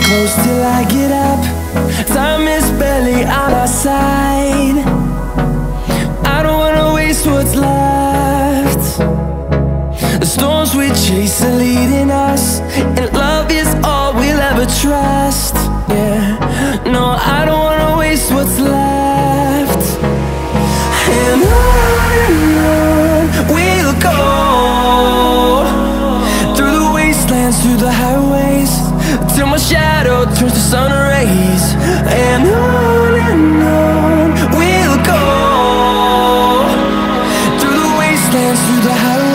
close till I get up. Time is barely on our side. I don't wanna waste what's left. The storms we chase are leading us, and love is all we'll ever trust. Yeah, no, I don't wanna waste what's left. And on we'll go, through the wastelands, through the highways, till my shadow turns to sun rays. And on we'll go, through the wastelands, through the highways.